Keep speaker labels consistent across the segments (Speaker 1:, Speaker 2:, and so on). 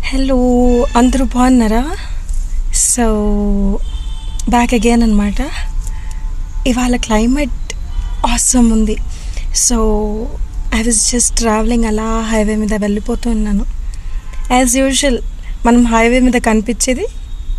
Speaker 1: Hello అందరూ బాగున్నారా? So back again అనమాట. ఇవాళ క్లైమేట్ ఆసమ్ ఉంది. So I was just travelling, అలా హైవే మీద వెళ్ళిపోతూ ఉన్నాను. యాజ్ యూజువల్ మనం హైవే మీద కనిపించేది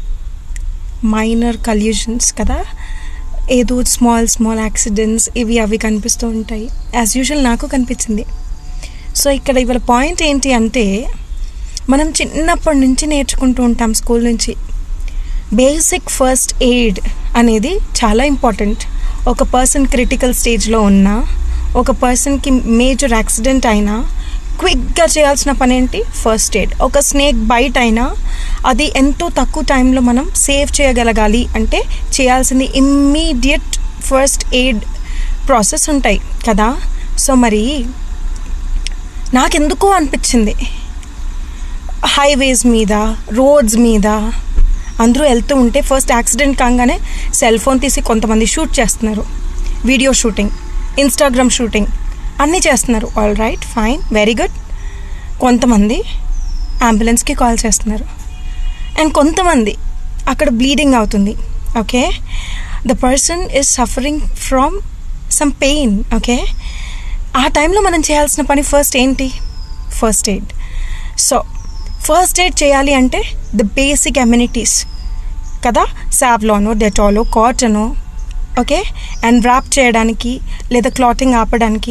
Speaker 1: మైనర్ కల్యూషన్స్ కదా, ఏదో స్మాల్ యాక్సిడెంట్స్ ఇవి అవి కనిపిస్తూ ఉంటాయి. యాజ్ యూజువల్ నాకు కనిపించింది. సో ఇక్కడ ఇవాళ పాయింట్ ఏంటి అంటే, మనం చిన్నప్పటి నుంచి నేర్చుకుంటూ ఉంటాం స్కూల్ నుంచి. బేసిక్ ఫస్ట్ ఎయిడ్ అనేది చాలా ఇంపార్టెంట్. ఒక పర్సన్ క్రిటికల్ స్టేజ్లో ఉన్నా, ఒక పర్సన్కి మేజర్ యాక్సిడెంట్ అయినా క్విక్గా చేయాల్సిన పని ఏంటి? First aid. ఒక స్నేక్ బైట్ అయినా అది ఎంతో తక్కువ టైంలో మనం సేవ్ చేయగలగాలి అంటే చేయాల్సింది ఇమ్మీడియట్ ఫస్ట్ ఎయిడ్ ప్రాసెస్ ఉంటాయి కదా. సో మరి నాకెందుకో అనిపించింది, హైవేస్ మీద, రోడ్స్ మీద అందరూ వెళ్తూ ఉంటే ఫస్ట్ యాక్సిడెంట్ కాగానే సెల్ ఫోన్ తీసి కొంతమంది షూట్ చేస్తున్నారు. వీడియో షూటింగ్, ఇన్స్టాగ్రామ్ షూటింగ్ అన్నీ చేస్తున్నారు. All right, fine, very good. కొంతమంది అంబులెన్స్కి కాల్ చేస్తున్నారు అండ్ కొంతమంది అక్కడ బ్లీడింగ్ అవుతుంది. Okay, the person is suffering from some pain. Okay, ఆ టైంలో మనం చేయాల్సిన పని ఫస్ట్ ఏంటి? First aid. So first aid చేయాలి అంటే ద బేసిక్ అమ్యూనిటీస్ కదా, సావ్లానో, డెటాలో, కాటనో, ఓకే, అండ్ ర్యాప్ చేయడానికి లేదా క్లాతింగ్ ఆపడానికి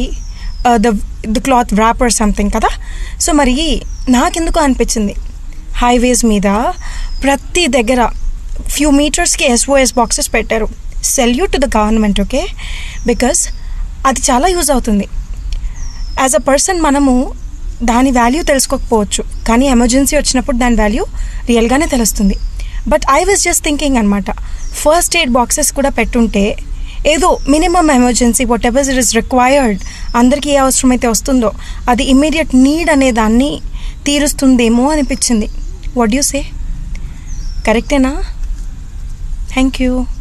Speaker 1: the cloth wrap or something కదా. సో మరి నాకెందుకు అనిపించింది, హైవేస్ మీద ప్రతి దగ్గర ఫ్యూ మీటర్స్కి SOS బాక్సెస్ పెట్టారు. Salute to the government. Okay, because అది చాలా యూజ్ అవుతుంది. యాజ్ అ పర్సన్ మనము దాని వాల్యూ తెలుసుకోకపోవచ్చు, కానీ ఎమర్జెన్సీ వచ్చినప్పుడు దాని వాల్యూ రియల్గానే తెలుస్తుంది. But I was just thinking అనమాట, ఫస్ట్ ఎయిడ్ బాక్సెస్ కూడా పెట్టుంటే ఏదో minimum emergency whatever it is required, అందరికీ ఏ అవసరం అయితే వస్తుందో అది ఇమ్మీడియట్ నీడ్ అనే దాన్ని తీరుస్తుందేమో అనిపించింది. What you say? కరెక్టేనా? Thank you.